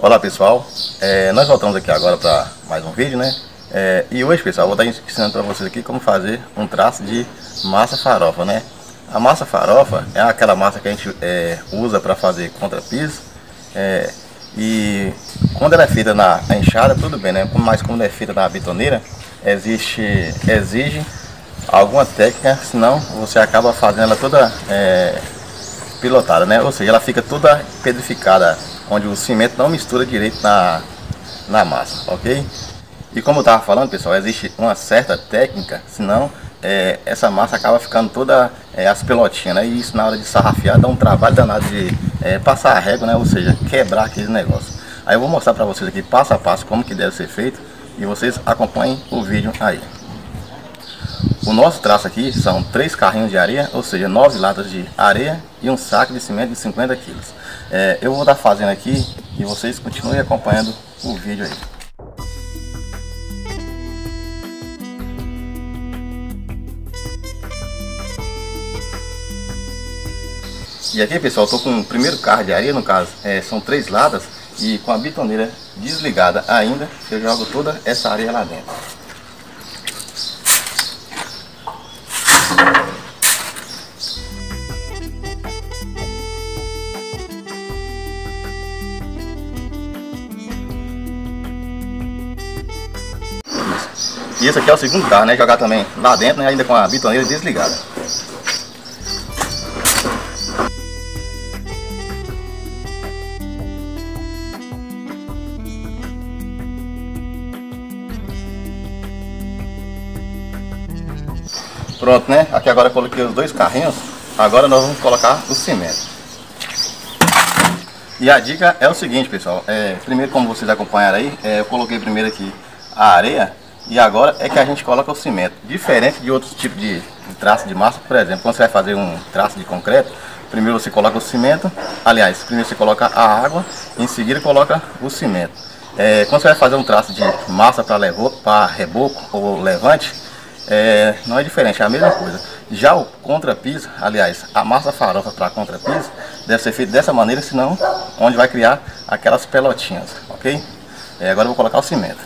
Olá pessoal, nós voltamos aqui agora para mais um vídeo, né? E hoje, pessoal, eu vou estar ensinando para vocês aqui como fazer um traço de massa farofa, né? A massa farofa é aquela massa que a gente usa para fazer contrapiso, e quando ela é feita na enxada, tudo bem, né? Mas quando é feita na bitoneira, exige alguma técnica, senão você acaba fazendo ela toda pilotada, né? Ou seja, ela fica toda pedrificada, onde o cimento não mistura direito na massa, ok? E como eu estava falando, pessoal, existe uma certa técnica, senão essa massa acaba ficando toda as pelotinhas, né? E isso na hora de sarrafiar dá um trabalho danado de passar a régua, né? Ou seja, quebrar aquele negócio. Aí eu vou mostrar para vocês aqui passo a passo como que deve ser feito e vocês acompanhem o vídeo aí. O nosso traço aqui são 3 carrinhos de areia, ou seja, 9 latas de areia e um saco de cimento de 50 kg. Eu vou estar fazendo aqui e vocês continuem acompanhando o vídeo aí. E aqui, pessoal, eu estou com o primeiro carro de areia, no caso, são 3 latas, e com a bitoneira desligada ainda, eu jogo toda essa areia lá dentro. E esse aqui é o segundo carro, né? Jogar também lá dentro, né? Ainda com a bitoneira desligada. Pronto, né? Aqui agora eu coloquei os 2 carrinhos. Agora nós vamos colocar o cimento. E a dica é o seguinte, pessoal. Primeiro, como vocês acompanharam aí, eu coloquei primeiro aqui a areia. E agora é que a gente coloca o cimento. Diferente de outros tipos de traço de massa, por exemplo, quando você vai fazer um traço de concreto, primeiro você coloca o cimento, aliás, primeiro você coloca a água, em seguida coloca o cimento. Quando você vai fazer um traço de massa para reboco ou levante, não é diferente, é a mesma coisa. Já o contrapiso, aliás, a massa farofa para contrapiso, deve ser feito dessa maneira, senão onde vai criar aquelas pelotinhas, ok? Agora eu vou colocar o cimento.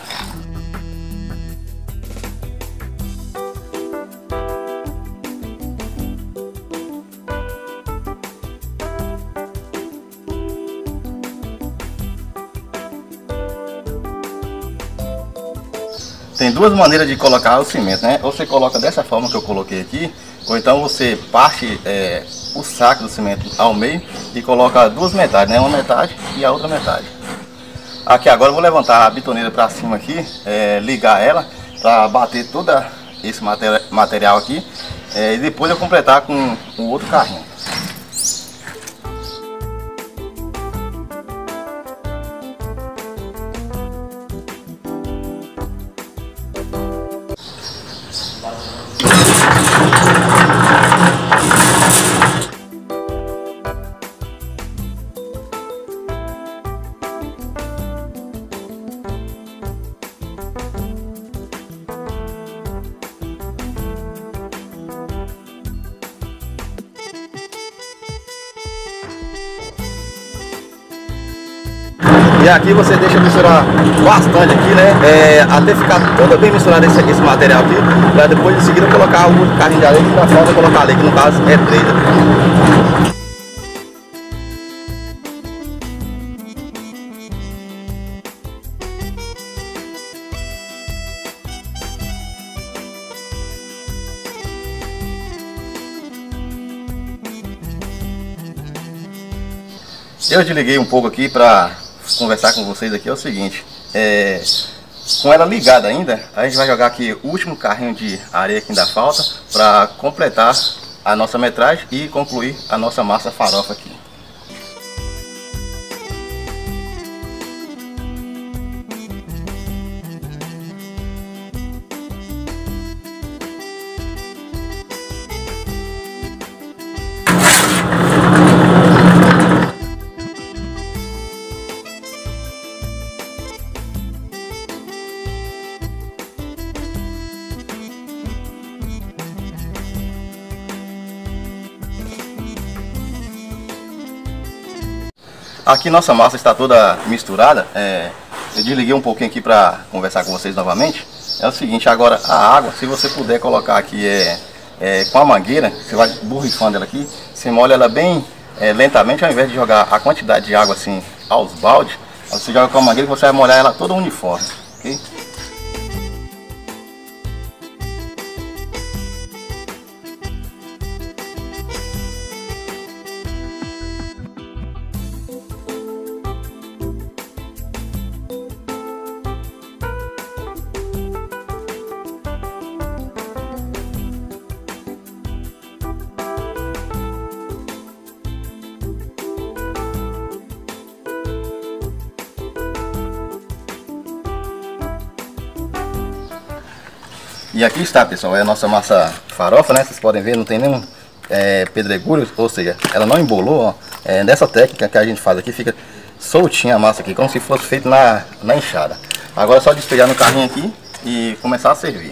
Tem 2 maneiras de colocar o cimento, né? Ou você coloca dessa forma que eu coloquei aqui, ou então você parte o saco do cimento ao meio e coloca 2 metades, né? Uma metade e a outra metade. Aqui agora eu vou levantar a bitoneira para cima aqui, ligar ela para bater todo esse material aqui, e depois eu completar com o outro carrinho. E aqui você deixa misturar bastante aqui, né? Até ficar todo bem misturado esse material aqui, para depois em seguida colocar o outro carrinho de areia que ainda falta colocar ali, que no caso é 3 aqui. Eu desliguei um pouco aqui para conversar com vocês aqui. É o seguinte, com ela ligada ainda, a gente vai jogar aqui o último carrinho de areia que ainda falta para completar a nossa metragem e concluir a nossa massa farofa aqui. aqui nossa massa está toda misturada. Eu desliguei um pouquinho aqui para conversar com vocês novamente. É o seguinte, agora a água, se você puder colocar aqui com a mangueira, você vai borrifando ela aqui, você molha ela bem lentamente, ao invés de jogar a quantidade de água assim aos baldes, você joga com a mangueira que você vai molhar ela toda uniforme, ok? E aqui está, pessoal, é a nossa massa farofa, né? Vocês podem ver, não tem nenhum pedregulho, ou seja, ela não embolou, ó. Dessa técnica que a gente faz aqui, fica soltinha a massa aqui, como se fosse feito na enxada. Agora é só despejar no carrinho aqui e começar a servir.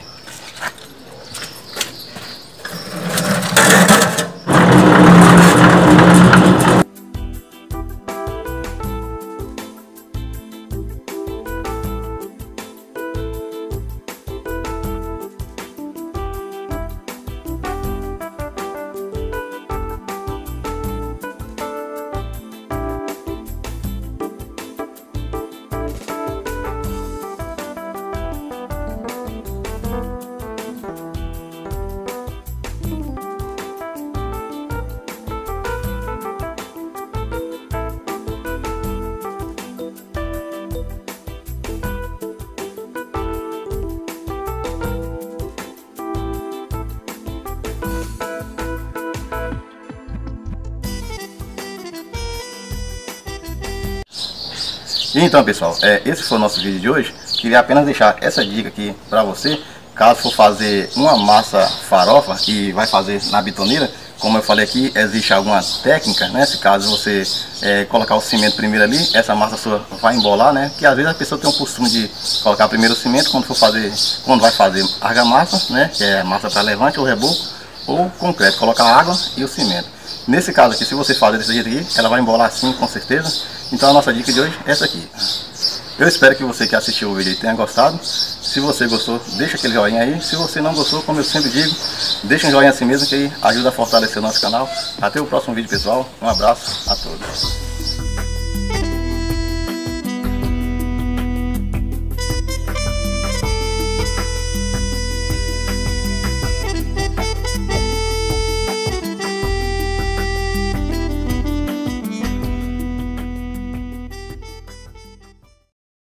Então, pessoal, esse foi o nosso vídeo de hoje. Queria apenas deixar essa dica aqui para você, caso for fazer uma massa farofa e vai fazer na bitoneira. Como eu falei aqui, existe alguma técnica, né? Se caso você colocar o cimento primeiro ali, essa massa sua vai embolar, né? Que às vezes a pessoa tem o costume de colocar primeiro o cimento quando vai fazer argamassa, né? Que é massa para levante ou reboco, ou concreto, colocar água e o cimento. Nesse caso aqui, se você fazer desse jeito aqui, ela vai embolar sim, com certeza. Então a nossa dica de hoje é essa aqui. Eu espero que você que assistiu o vídeo tenha gostado. Se você gostou, deixa aquele joinha aí. Se você não gostou, como eu sempre digo, deixa um joinha assim mesmo, que ajuda a fortalecer o nosso canal. Até o próximo vídeo, pessoal. Um abraço a todos.